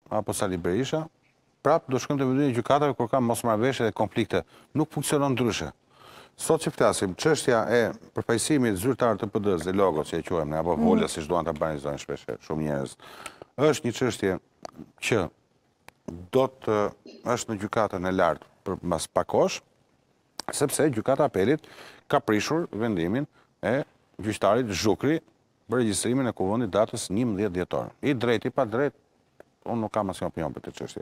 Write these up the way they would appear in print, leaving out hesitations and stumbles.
apo Sali Berisha, prapë do shkojmë të vendimin e gjykatave kur ka mosmarrëveshje dhe konflikte. Nuk funksionon ndryshe. Sot që flasim, çështja e përfaqësimit zyrtar të PD-s dhe logos që e quajmë ne, apo volja siç duan ta banalizojnë shpesh shumë njerëz, është një çështje që është në gjykatën e lartë për mas pak kohësh, sepse gjykata e apelit ka prishur vendimin e gjyqtarit Zhukri për regjistrimin e kuvendit datës 11 dhjetor. I drejt, i pa drejt, unë nuk kam asnjë opinion për këtë çështje.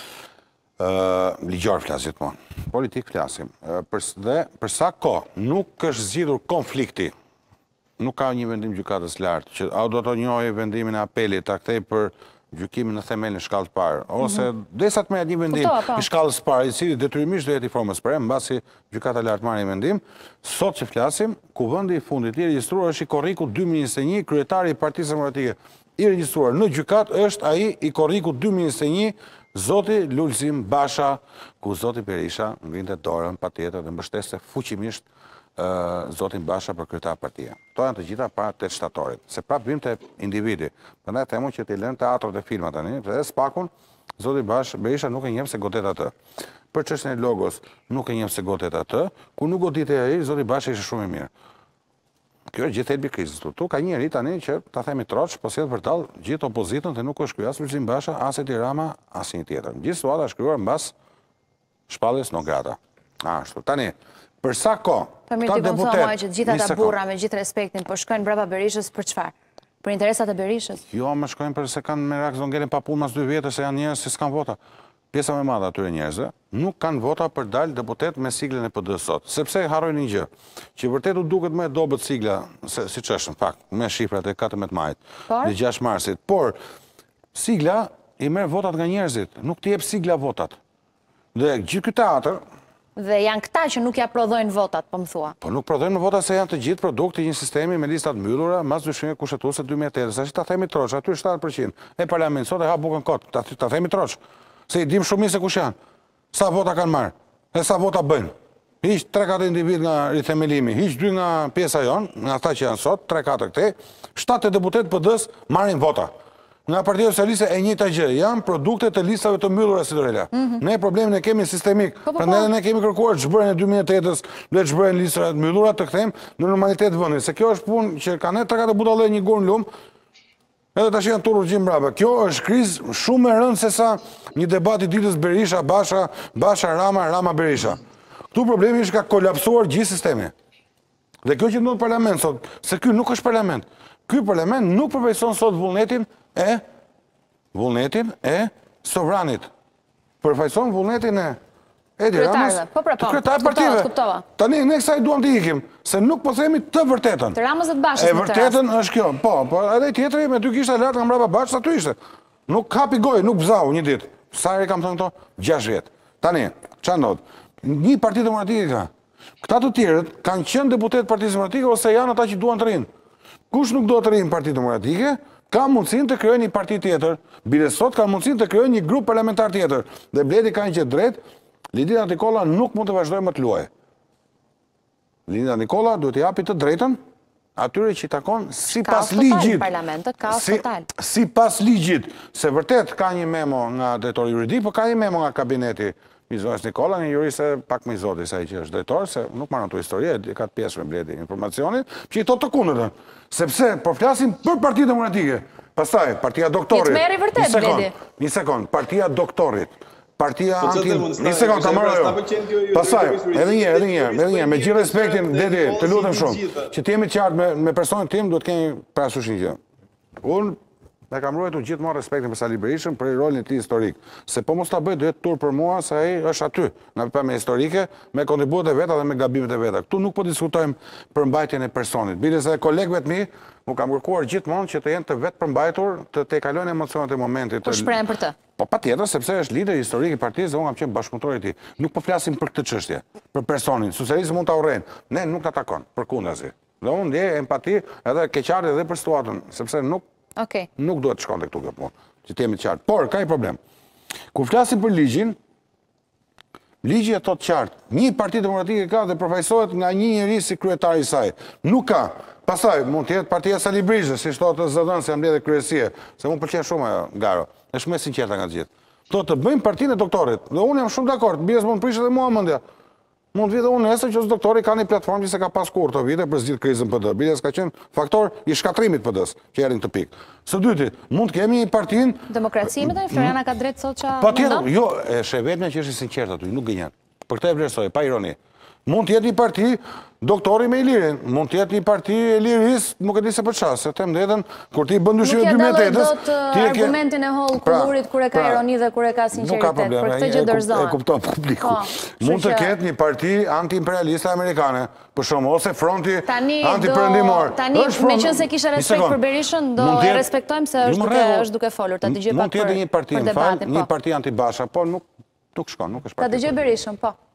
Ligjor flas gjithmonë, politik flasim. Dhe për sa kohë nuk është zgjidhur konflikti, nuk ka një vendim gjykatës lartë që au do të njohë vendimin e apelit, ta kthej për gjykimin në themel në shkallë të parë, ose derisa të merret një vendim në shkallës së parë, i cili detyrimisht do jetë i formës së mbasi gjykata lartë marrë një vendim, sot që flasim, kuvendi i fundit i regjistruar është i Korrikut 2021, kryetari i Partisë Demokratike i regjistruar në gjykatë është ai i Korrikut 2021, zoti Lulzim Basha, ku zoti Berisha ngrinte dorën patjetër dhe mbështeste fuqimisht zotin Basha për kryetar partia. To janë të gjitha para 8 shtatorit, se prapë vim të individi. Prandaj themu që t'i lënë teatrot e filmat tani, dhe spakun zoti Berisha nuk e njeh se godet atë. Për çështjen e logos nuk e njeh se godet atë, ku nuk goditej ai, zoti Basha ishte shumë i mirë. Kjo është gjithë thelbi i krizës. Tu ka një njerëz tani që ta themi troç, po sjell vërtall gjithë opozitën dhe nuk është ky as Lulzim Basha, as Edi Rama, as një tjetër. Gjithë situata është krijuar mbas shpalljes non grata. Ashtu. Tani, për sa kohë këta deputet që gjithë ata burra me gjithë respektin po shkojnë brapa Berishës për çfarë? Për interesat e Berishës? Jo, më shkojnë për se kanë merak zongelin pa punë mas 2 vjetë se janë njerëz që s'kan vota. Pjesa më e madhe atyre njerëzve nuk kanë vota për dalë deputet me siglën e PD sot. Sepse harrojnë një gjë, që vërtet u duket më e dobët sigla, siç është në fakt, me shifrat e 14 majit dhe 6 marsit. Por sigla i merr votat nga njerëzit, nuk t'i jep sigla votat. Dhe gjithë ky teatr. Dhe janë këta që nuk ja prodhojnë votat, po më thua. Po nuk prodhojnë votat se janë të gjithë produkti i një sistemi me listat mbyllura mas ndryshimeve kushtetuese 2008. Sa që ta themi troç, aty 7% e parlament sot e ha bukën kot. Ta themi troç. Se i dim shumë mirë se kush janë. Sa vota kanë marrë, e sa vota bëjnë. Hiq 3-4 individ nga rithemelimi, hiq 2 nga pjesa jonë, nga ata që janë sot, 3-4 këtej, 7 deputet PD-s marrin vota. Nga Partia Socialiste e njëjta gjë, janë produkte të listave të mbyllura si Dorela. Ne problemin e kemi sistemik, prandaj ne kemi kërkuar ç'bërën e 2008-s, le të ç'bërën listat të mbyllura të kthejmë në normalitet vendin, se kjo është punë që kanë 3-4 budallë një gur në lum, edhe tash janë turrë gjim brapa. Kjo është krizë shumë e rëndë se sa një debat i ditës Berisha, Basha, Rama, Berisha. Këtu problemi është ka kolapsuar gjithë sistemi. Dhe kjo që ndodh në parlament sot, se ky nuk është parlament. Ky parlament nuk përfaqëson sot vullnetin e sovranit. Përfaqëson vullnetin e Edi Ramës, të kryetar partive. Tani ne kësaj duam të ikim, se nuk po themi të vërtetën. Të Ramës dhe të Bashës. E vërtetën është kjo. Po, edhe tjetri me 2 kishta lart nga mbrapa Bashës aty ishte. Nuk kapi gojë, nuk bzau një ditë. Sa herë kam thënë këto? 6 vjet. Tani, ç'a ndodh? Një Parti Demokratike ka. Këta të tjerët kanë qenë deputet Partisë Demokratike ose janë ata që duan të rinë. Kush nuk do të rinë Parti Demokratike, ka mundësinë të krijojë një parti tjetër. Bile sot ka mundësinë të krijojë një grup parlamentar tjetër. Dhe Bledi ka një gjë drejt, Lidina Nikola nuk mund të vazhdojë më të luajë. Lidina Nikola duhet t'i japi të drejtën atyre që i takon sipas ligjit. Sipas ligjit, se vërtet ka një memo nga drejtori juridik, por ka një memo nga kabineti i zonës Nikola, një juriste pak më i zoti sa i që është drejtor, se nuk marrën të histori, ka të pjesë me Bledi informacionit, që i thotë të kundërtën. Sepse po flasim për Partinë Demokratike. Pastaj Partia Doktorit. Një sekond, Partia Doktorit. Partia anti... Një sekond, ta marrë jo. Pastaj, edhe një, me gjithë respektin, Bledi, të lutem shumë, që t'jemi qartë me personin tim, duhet kemi parasysh një gjë. Unë me kam ruajtur gjithmonë respektin për Sali Berishën për rolin e tij historik. Se po mos ta bëj do jetë turp për mua se ai është aty, nga pamje historike, me kontributet e veta dhe me gabimet e veta. Ktu nuk po diskutojmë për mbajtjen e personit. Bile se kolegëve të mi, u kam kërkuar gjithmonë që të jenë të vetë përmbajtur, të kalojnë emocionet e momentit. Po shprehen për të. Po patjetër, sepse është lider historik i partisë dhe unë kam qenë bashkëpunëtor i tij. Nuk po flasim për këtë çështje, për personin. Socializmi mund ta urrejnë. Ne nuk ta takon, përkundazi. Dhe unë ndjej empati edhe keqardhje edhe për situatën, sepse nuk duhet të shkonte këtu kjo punë, që të jemi të qartë. Por, ka një problem. Kur flasim për ligjin, ligji e thotë qartë. Një Parti Demokratike ka dhe përfaqësohet nga një njerëz si kryetari i saj. Nuk ka Pastaj, mund të jetë partia Sali Brizë, si shtotë zëdhënë se jam lidhe kryesie, se mu pëlqen shumë ajo, Garo, është me sinqerta nga gjithë. Të bëjmë partinë e doktorit, dhe unë jam shumë dakord, bjes mund të prishë dhe mua mëndja. Mund të vite unë nesër që doktori ka një platformë që se ka pas kur të vite për zgjidhë krizën PD. Bjes ka qenë faktor i shkatrimit PD-s, që erin të pikë. Së dyti, mund të kemi një partinë... Demokraci me të një, Floriana ka drejtë sot që pa tjetër, jo, e shevetme që është i sinqertë aty, nuk gënjen. Për këtë e vlerësoj, pa ironi. Mund të jetë një parti doktori me Ilirin, mund të jetë një parti e Liris, nuk e di se për çfarë, se them drejtën, kur ti bën dyshim 2008-s, nuk ja dalloj dot argumentin e holl kullurit kur e ka ironi dhe kur e ka sinqeritet, për këtë gjë dorëzohen. E kupton publiku. Mund të ketë një parti anti-imperialiste amerikane, për shembull, ose fronti anti-perëndimor. Tani, meqense kisha respekt për Berishën, do e respektojmë se është duke folur, ta dëgjoj pak për debatin. Mund të jetë një parti anti-Basha, po nuk shkon, nuk është parti. Ta dëgjoj Berishën, po.